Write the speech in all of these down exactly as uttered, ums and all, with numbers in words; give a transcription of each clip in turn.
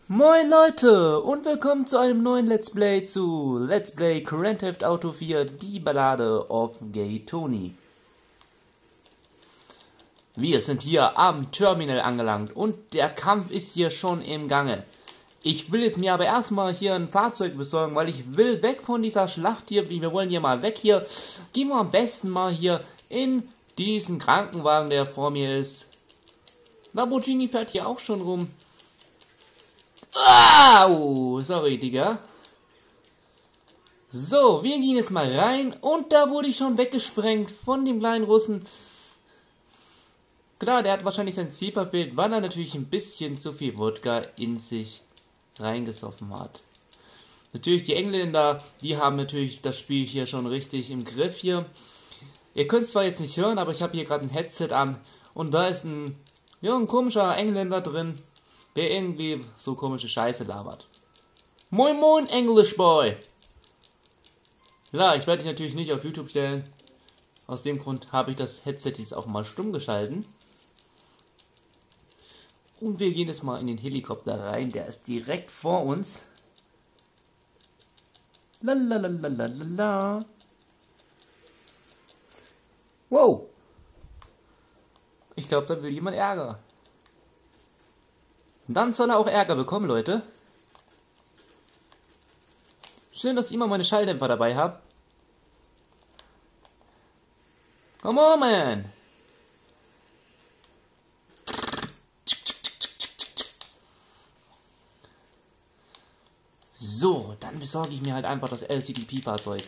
Moin Leute und willkommen zu einem neuen Let's Play zu Let's Play Grand Theft Auto vier, die Ballade of Gay Tony. Wir sind hier am Terminal angelangt und der Kampf ist hier schon im Gange. Ich will jetzt mir aber erstmal hier ein Fahrzeug besorgen, weil ich will weg von dieser Schlacht hier. Wir wollen hier mal weg hier. Gehen wir am besten mal hier in diesen Krankenwagen, der vor mir ist. Lamborghini fährt hier auch schon rum. Au, sorry, Digga. So, wir gehen jetzt mal rein und da wurde ich schon weggesprengt von dem kleinen Russen. Klar, der hat wahrscheinlich sein Ziel verfehlt, weil er natürlich ein bisschen zu viel Wodka in sich reingesoffen hat. Natürlich die Engländer, die haben natürlich das Spiel hier schon richtig im Griff hier. Ihr könnt es zwar jetzt nicht hören, aber ich habe hier gerade ein Headset an und da ist ein, ja, ein komischer Engländer drin, der irgendwie so komische Scheiße labert. Moin moin, English Boy! Ja, ich werde dich natürlich nicht auf YouTube stellen. Aus dem Grund habe ich das Headset jetzt auch mal stumm geschalten. Und wir gehen jetzt mal in den Helikopter rein, der ist direkt vor uns. Lalalalalalala. Wow! Ich glaube, da will jemand Ärger. Dann soll er auch Ärger bekommen, Leute. Schön, dass ich immer meine Schalldämpfer dabei habe. Come on, man! So, dann besorge ich mir halt einfach das L C D P-Fahrzeug.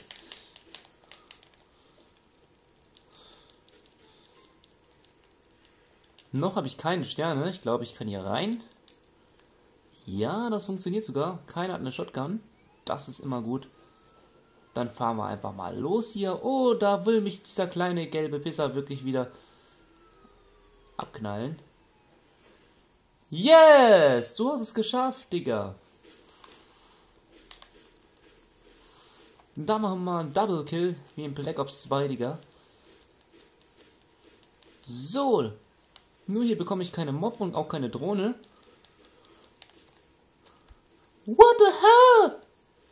Noch habe ich keine Sterne. Ich glaube, ich kann hier rein. Ja, das funktioniert sogar. Keiner hat eine Shotgun. Das ist immer gut. Dann fahren wir einfach mal los hier. Oh, da will mich dieser kleine gelbe Pisser wirklich wieder abknallen. Yes! Du hast es geschafft, Digga. Da machen wir mal einen Double Kill, wie in Black Ops zwei, Digga. So. Nur hier bekomme ich keine Mob und auch keine Drohne. What the hell?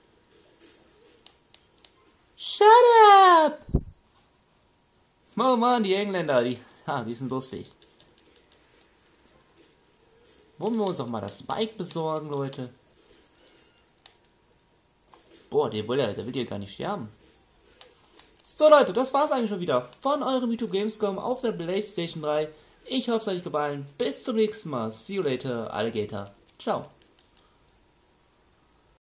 Shut up! Oh Mann, die Engländer, die, ja, die sind lustig. Wollen wir uns auch mal das Bike besorgen, Leute? Boah, der will ja, der will ja gar nicht sterben. So Leute, das war's eigentlich schon wieder von eurem YouTube Gamescom auf der PlayStation drei. Ich hoffe, es hat euch gefallen. Bis zum nächsten Mal. See you later, Alligator. Ciao.